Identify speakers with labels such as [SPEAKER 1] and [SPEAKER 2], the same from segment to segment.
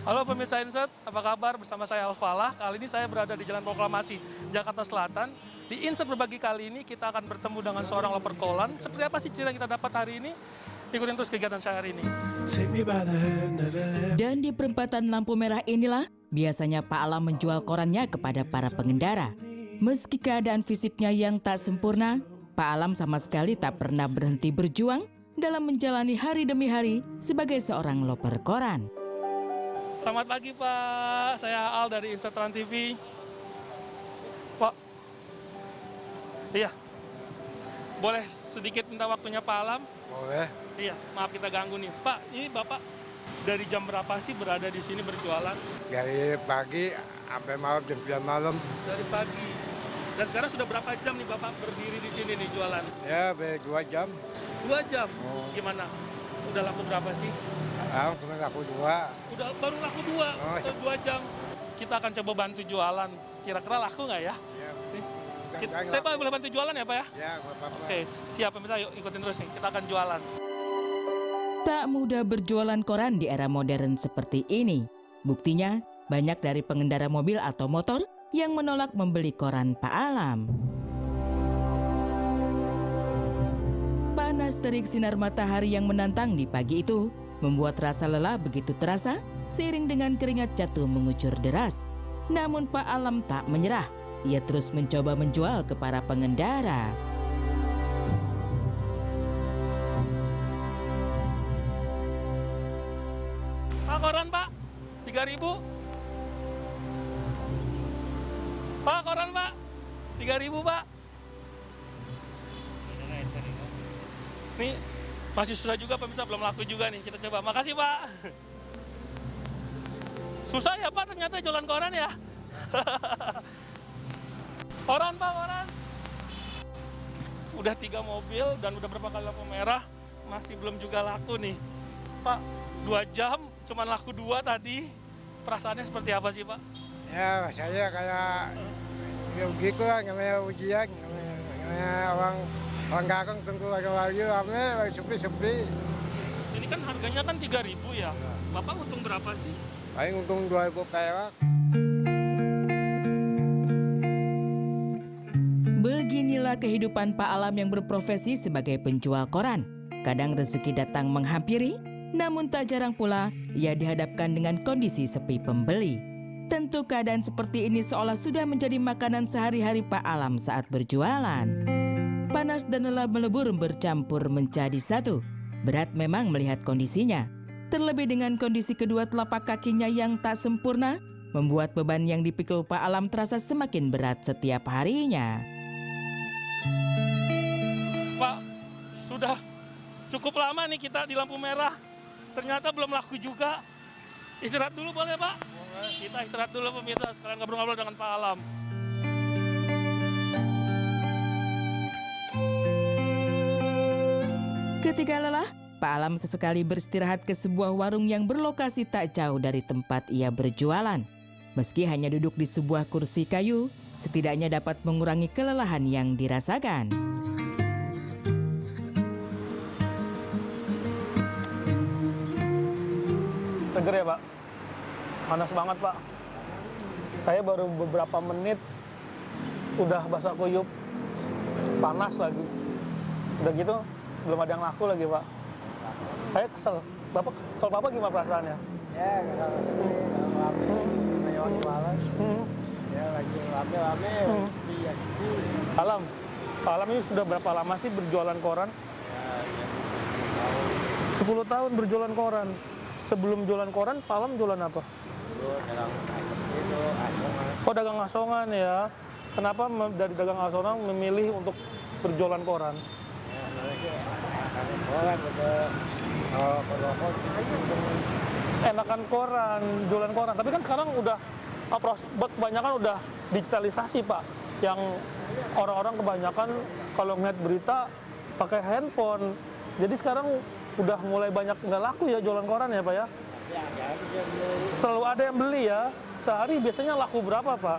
[SPEAKER 1] Halo pemirsa Insight, apa kabar? Bersama saya Alfalah. Kali ini saya berada di Jalan Proklamasi, Jakarta Selatan. Di Insight berbagi kali ini kita akan bertemu dengan seorang loper kolan. Seperti apa sih cerita yang kita dapat hari ini? Ikutin terus kegiatan saya hari ini.
[SPEAKER 2] Dan di perempatan lampu merah inilah biasanya Pak Alam menjual korannya kepada para pengendara. Meski keadaan fisiknya yang tak sempurna, Pak Alam sama sekali tak pernah berhenti berjuang dalam menjalani hari demi hari sebagai seorang loper koran.
[SPEAKER 1] Selamat pagi Pak, saya Al dari Insight Trans TV. Pak, iya, boleh sedikit minta waktunya Pak Alam?
[SPEAKER 3] Boleh.
[SPEAKER 1] Iya, maaf kita ganggu nih. Pak, ini Bapak dari jam berapa sih berada di sini berjualan?
[SPEAKER 3] Dari pagi sampai malam jam 9 malam.
[SPEAKER 1] Dari pagi. Dan sekarang sudah berapa jam nih Bapak berdiri di sini nih jualan?
[SPEAKER 3] Ya, sampai 2 jam.
[SPEAKER 1] 2 jam?
[SPEAKER 3] Oh.
[SPEAKER 1] Gimana? Udah laku berapa sih?
[SPEAKER 3] Cuma laku 2.
[SPEAKER 1] Udah baru laku 2,
[SPEAKER 3] Oh,
[SPEAKER 1] 2 jam. Kita akan coba bantu jualan. Kira-kira laku nggak ya?
[SPEAKER 3] Ya,
[SPEAKER 1] Nih,
[SPEAKER 3] mudah-mudahan
[SPEAKER 1] saya Pak
[SPEAKER 3] laku.
[SPEAKER 1] boleh bantu jualan ya Pak ya?
[SPEAKER 3] Ya, nggak apa-apa.
[SPEAKER 1] Oke, siap pemirsa, yuk ikutin terus nih. Kita akan jualan.
[SPEAKER 2] Tak mudah berjualan koran di era modern seperti ini. Buktinya, banyak dari pengendara mobil atau motor yang menolak membeli koran Pak Alam. Panas terik sinar matahari yang menantang di pagi itu membuat rasa lelah begitu terasa seiring dengan keringat jatuh mengucur deras. Namun Pak Alam tak menyerah. Ia terus mencoba menjual ke para pengendara.
[SPEAKER 1] Pak, koran Pak, 3.000. Pak, koran Pak, 3.000 Pak. Nih, masih susah juga pemirsa, belum laku juga nih. Kita coba, makasih Pak. Susah ya Pak ternyata jualan koran ya. Koran Pak, koran. Udah 3 mobil dan udah berapa kali lampu merah, masih belum juga laku nih. Pak, 2 jam, cuman laku 2 tadi. Perasaannya seperti apa sih Pak?
[SPEAKER 3] Ya, saya kayak ya begitu lah, namanya ujian. Namanya orang kakang tunggu lagi ramai, sepi-sepi.
[SPEAKER 1] Ini kan harganya kan 3.000 ya. Bapak untung berapa sih?
[SPEAKER 3] Paling untung 2.000 perak.
[SPEAKER 2] Beginilah kehidupan Pak Alam yang berprofesi sebagai penjual koran. Kadang rezeki datang menghampiri, namun tak jarang pula ia dihadapkan dengan kondisi sepi pembeli. Tentu keadaan seperti ini seolah sudah menjadi makanan sehari-hari Pak Alam saat berjualan. Panas dan lelah melebur bercampur menjadi satu. Berat memang melihat kondisinya. Terlebih dengan kondisi kedua telapak kakinya yang tak sempurna, membuat beban yang dipikul Pak Alam terasa semakin berat setiap harinya.
[SPEAKER 1] Pak, sudah cukup lama nih kita di lampu merah. Ternyata belum laku juga. Istirahat dulu boleh Pak? Kita istirahat dulu pemirsa, sekalian ngobrol-ngobrol dengan Pak Alam.
[SPEAKER 2] Ketika lelah, Pak Alam sesekali beristirahat ke sebuah warung yang berlokasi tak jauh dari tempat ia berjualan. Meski hanya duduk di sebuah kursi kayu, setidaknya dapat mengurangi kelelahan yang dirasakan.
[SPEAKER 1] Seger ya Pak? Panas banget Pak. Saya baru beberapa menit udah basah kuyup, panas lagi. Udah gitu belum ada yang laku lagi Pak. Saya kesel. Bapak, kalau Bapak gimana perasaannya?
[SPEAKER 3] Ya, kalau lewat malas. Ya, lagi rame-rame, sepi ya sepi.
[SPEAKER 1] Alam, Pak Alam ini sudah berapa lama sih berjualan koran?
[SPEAKER 3] Ya,
[SPEAKER 1] 10 tahun berjualan koran. Sebelum jualan koran, Pak Alam jualan apa? Oh, dagang asongan ya. Kenapa dari dagang asongan memilih untuk berjualan koran? Enakan koran, jualan koran. Tapi kan sekarang udah kebanyakan udah digitalisasi Pak. Yang orang-orang kebanyakan kalau ngeliat berita pakai handphone. Jadi sekarang udah mulai banyak nggak laku ya jualan koran ya Pak ya? Selalu ada yang beli ya. Sehari biasanya laku berapa Pak?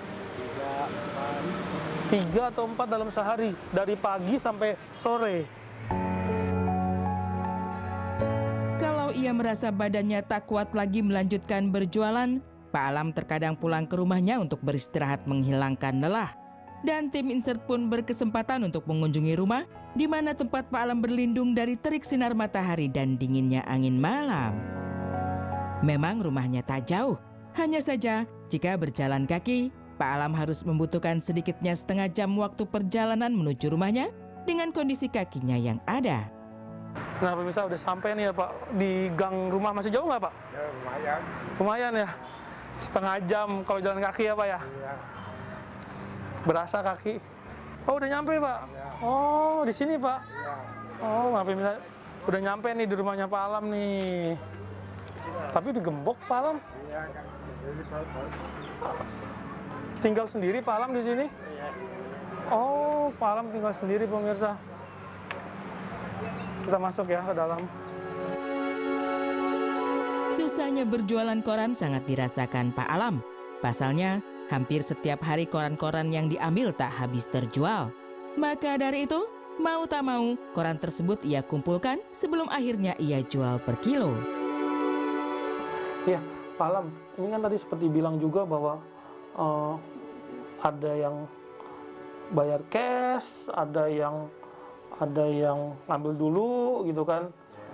[SPEAKER 1] 3 atau 4 dalam sehari. Dari pagi sampai sore.
[SPEAKER 2] Kalau ia ia merasa badannya tak kuat lagi melanjutkan berjualan, Pak Alam terkadang pulang ke rumahnya untuk beristirahat menghilangkan lelah. Dan tim Insert pun berkesempatan untuk mengunjungi rumah di mana tempat Pak Alam berlindung dari terik sinar matahari dan dinginnya angin malam. Memang rumahnya tak jauh, hanya saja jika berjalan kaki, Pak Alam harus membutuhkan sedikitnya setengah jam waktu perjalanan menuju rumahnya dengan kondisi kakinya yang ada.
[SPEAKER 1] Nah pemirsa udah sampai nih ya Pak, di gang rumah. Masih jauh nggak Pak?
[SPEAKER 3] Ya lumayan.
[SPEAKER 1] Lumayan ya, setengah jam kalau jalan kaki ya Pak ya?
[SPEAKER 3] Iya.
[SPEAKER 1] Berasa kaki. Oh udah nyampe Pak?
[SPEAKER 3] Ya.
[SPEAKER 1] Oh di sini Pak?
[SPEAKER 3] Iya.
[SPEAKER 1] Oh maaf pemirsa, udah nyampe nih di rumahnya Pak Alam nih. Tapi digembok Pak Alam.
[SPEAKER 3] Iya kan. Jadi
[SPEAKER 1] Tinggal sendiri Pak Alam di sini?
[SPEAKER 3] iya.
[SPEAKER 1] Oh Pak Alam tinggal sendiri pemirsa. Kita masuk ya ke dalam.
[SPEAKER 2] Susahnya berjualan koran sangat dirasakan Pak Alam. Pasalnya, hampir setiap hari koran-koran yang diambil tak habis terjual. Maka dari itu, mau tak mau, koran tersebut ia kumpulkan sebelum akhirnya ia jual per kilo.
[SPEAKER 1] Iya, Pak Alam, ini kan tadi seperti bilang juga bahwa ada yang bayar cash, ada yang ngambil dulu gitu kan.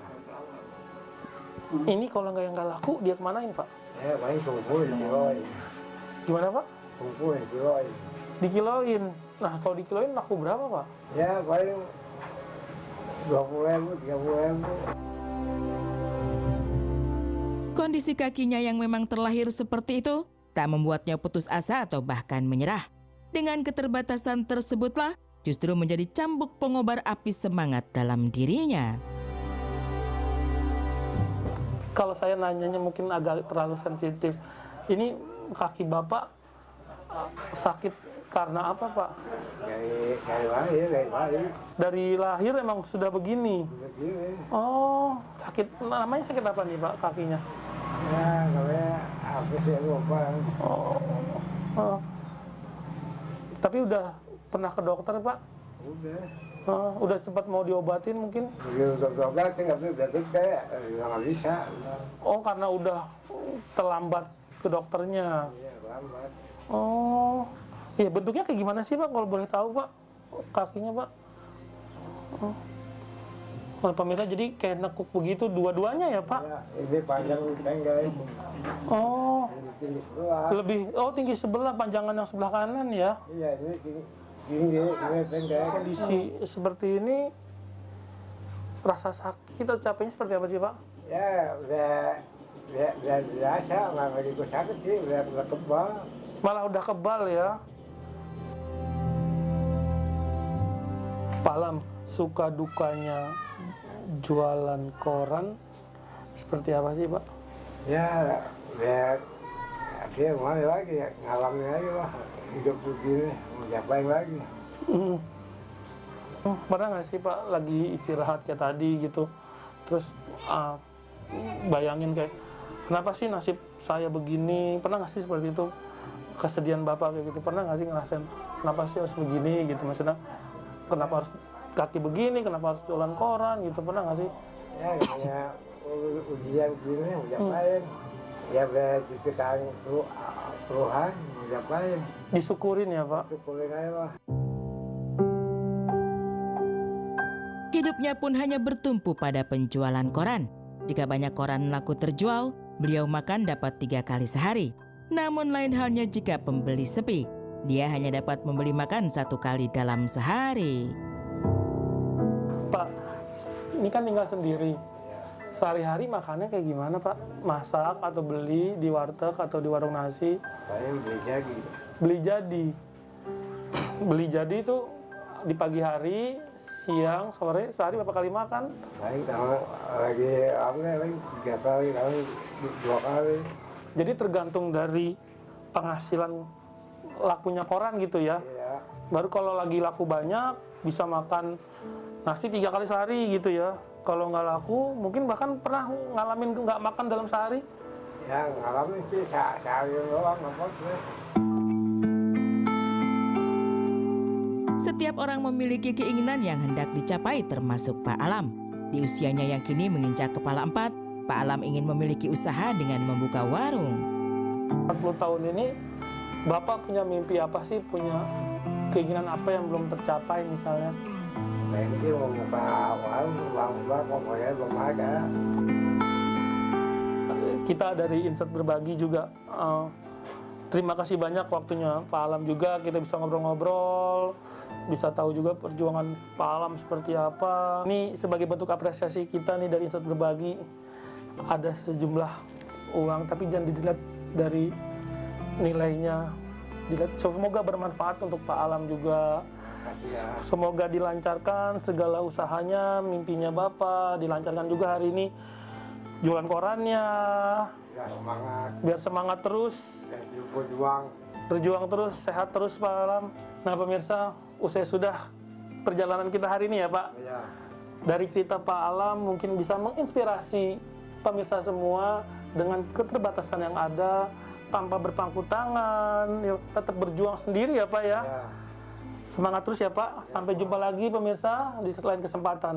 [SPEAKER 1] Ini kalau yang nggak laku dia kemanain Pak?
[SPEAKER 3] Ya paling kumpul dikiloin.
[SPEAKER 1] Gimana Pak?
[SPEAKER 3] Kumpul dikiloin.
[SPEAKER 1] Dikiloin. Nah kalau dikiloin laku berapa Pak?
[SPEAKER 3] Ya paling 20.000, 30.000.
[SPEAKER 2] Kondisi kakinya yang memang terlahir seperti itu tak membuatnya putus asa atau bahkan menyerah. Dengan keterbatasan tersebutlah justru menjadi cambuk pengobar api semangat dalam dirinya.
[SPEAKER 1] Kalau saya nanyanya mungkin agak terlalu sensitif. Ini kaki Bapak sakit karena apa Pak?
[SPEAKER 3] Dari lahir.
[SPEAKER 1] Dari lahir emang sudah begini?
[SPEAKER 3] Begini.
[SPEAKER 1] Oh, sakit. Namanya sakit apa nih Pak kakinya?
[SPEAKER 3] Ya namanya apa sih lupa.
[SPEAKER 1] Oh. Tapi udah pernah ke dokter Pak?
[SPEAKER 3] Udah.
[SPEAKER 1] Udah sempat mau diobatin mungkin?
[SPEAKER 3] Begitu dokter nggak gede, nggak bisa.
[SPEAKER 1] Oh, karena udah terlambat ke dokternya.
[SPEAKER 3] Iya lambat.
[SPEAKER 1] Oh, iya bentuknya kayak gimana sih Pak kalau boleh tahu Pak kakinya Pak? Nah, pemirsa jadi kayak nekuk begitu dua-duanya ya Pak?
[SPEAKER 3] Ya, ini panjang pendek.
[SPEAKER 1] Oh,
[SPEAKER 3] Tinggi sebelah.
[SPEAKER 1] lebih tinggi sebelah, panjangan yang sebelah kanan ya.
[SPEAKER 3] Iya ini tinggi, ini pendek.
[SPEAKER 1] Kondisi seperti ini rasa sakit atau capeknya seperti apa sih Pak?
[SPEAKER 3] Ya udah biasa, nggak begitu sakit sih, udah kebal.
[SPEAKER 1] Malah udah kebal ya. Pak Alam, suka dukanya jualan koran seperti apa sih Pak?
[SPEAKER 3] Ya dia mau lagi, ngalamin lagi lah. Hidup begini, mau ngapain lagi.
[SPEAKER 1] Pernah nggak sih Pak lagi istirahat kayak tadi gitu, terus bayangin kayak kenapa sih nasib saya begini? Pernah nggak sih seperti itu? Kesedihan Bapak kayak gitu, pernah nggak sih ngerasain kenapa sih harus begini gitu? Maksudnya kenapa harus kaki begini, kenapa harus jualan koran gitu, pernah nggak sih?
[SPEAKER 3] Ya namanya ujian begini, mau ngapain. Ya udah diciptakan Tuhan, mau ngapain.
[SPEAKER 1] Disyukurin ya Pak?
[SPEAKER 3] Syukurin aja lah.
[SPEAKER 2] Hidupnya pun hanya bertumpu pada penjualan koran. Jika banyak koran laku terjual, beliau makan dapat 3 kali sehari. Namun lain halnya jika pembeli sepi. Dia hanya dapat membeli makan 1 kali dalam sehari.
[SPEAKER 1] Pak, ini kan tinggal sendiri. Sehari-hari makannya kayak gimana Pak? Masak atau beli di warteg atau di warung nasi?
[SPEAKER 3] Saya beli jadi.
[SPEAKER 1] Beli jadi. Beli jadi itu di pagi hari, siang, sore, sehari berapa kali makan?
[SPEAKER 3] Baik, kalau lagi lagi 3 kali, kali 2 kali.
[SPEAKER 1] Jadi tergantung dari penghasilan lakunya koran gitu ya.
[SPEAKER 3] Iya.
[SPEAKER 1] Baru kalau lagi laku banyak bisa makan nasi 3 kali sehari gitu ya. Kalau nggak laku mungkin bahkan pernah ngalamin nggak makan dalam sehari.
[SPEAKER 3] Ya ngalamin sih sehari doang apa sih.
[SPEAKER 2] Setiap orang memiliki keinginan yang hendak dicapai termasuk Pak Alam. Di usianya yang kini menginjak kepala 4, Pak Alam ingin memiliki usaha dengan membuka warung.
[SPEAKER 1] 40 tahun ini, Bapak punya mimpi apa sih? Punya keinginan apa yang belum tercapai misalnya?
[SPEAKER 3] Mimpi mau buka warung, pokoknya belum ada.
[SPEAKER 1] Kita dari Insert Berbagi juga terima kasih banyak waktunya Pak Alam juga, kita bisa ngobrol-ngobrol, bisa tahu juga perjuangan Pak Alam seperti apa. Ini sebagai bentuk apresiasi kita nih dari Insert Berbagi, ada sejumlah uang, tapi jangan dilihat dari nilainya. Semoga bermanfaat untuk Pak Alam juga. Semoga dilancarkan segala usahanya, mimpinya Bapak, dilancarkan juga hari ini jualan korannya.
[SPEAKER 3] Ya semangat.
[SPEAKER 1] Biar semangat terus. Berjuang terus, sehat terus Pak Alam. Nah pemirsa, usai sudah perjalanan kita hari ini ya Pak.
[SPEAKER 3] Ya.
[SPEAKER 1] Dari cerita Pak Alam mungkin bisa menginspirasi pemirsa semua dengan keterbatasan yang ada, tanpa berpangku tangan, ya, tetap berjuang sendiri ya Pak ya.
[SPEAKER 3] Ya.
[SPEAKER 1] Semangat terus ya Pak. Sampai jumpa lagi pemirsa di lain kesempatan.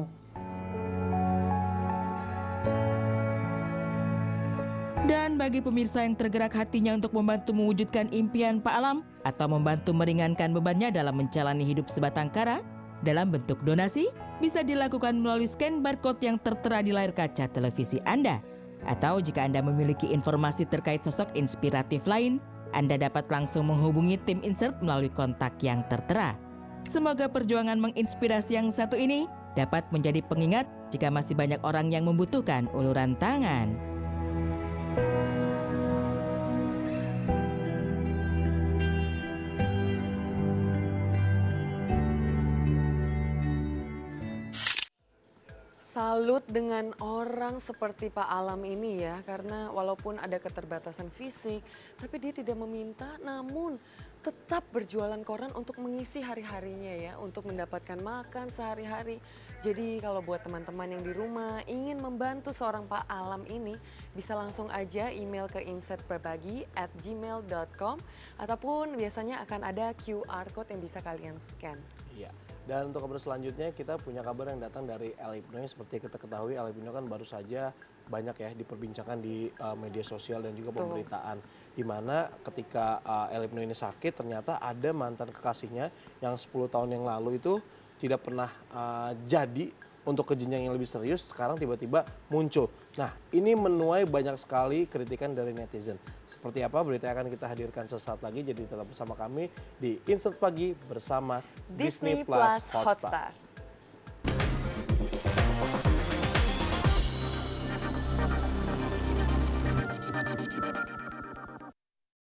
[SPEAKER 2] Dan bagi pemirsa yang tergerak hatinya untuk membantu mewujudkan impian Pak Alam atau membantu meringankan bebannya dalam menjalani hidup sebatang kara dalam bentuk donasi, bisa dilakukan melalui scan barcode yang tertera di layar kaca televisi Anda. Atau jika Anda memiliki informasi terkait sosok inspiratif lain, Anda dapat langsung menghubungi tim Insert melalui kontak yang tertera. Semoga perjuangan menginspirasi yang satu ini dapat menjadi pengingat jika masih banyak orang yang membutuhkan uluran tangan.
[SPEAKER 4] Salut dengan orang seperti Pak Alam ini ya, karena walaupun ada keterbatasan fisik, tapi dia tidak meminta, namun tetap berjualan koran untuk mengisi hari-harinya ya, untuk mendapatkan makan sehari-hari. Jadi kalau buat teman-teman yang di rumah ingin membantu seorang Pak Alam ini, bisa langsung aja email ke insertberbagi@gmail.com ataupun biasanya akan ada QR code yang bisa kalian scan.
[SPEAKER 5] Iya. Dan untuk kabar selanjutnya kita punya kabar yang datang dari El Ibnu. Seperti kita ketahui El Ibnu kan baru saja banyak ya diperbincangkan di media sosial dan juga pemberitaan. Di mana ketika El Ibnu ini sakit ternyata ada mantan kekasihnya yang 10 tahun yang lalu itu tidak pernah jadi untuk ke jenjang yang lebih serius, sekarang tiba-tiba muncul. Nah, ini menuai banyak sekali kritikan dari netizen. Seperti apa berita yang akan kita hadirkan sesaat lagi, jadi tetap bersama kami di Insert Pagi bersama Disney Plus Hotstar.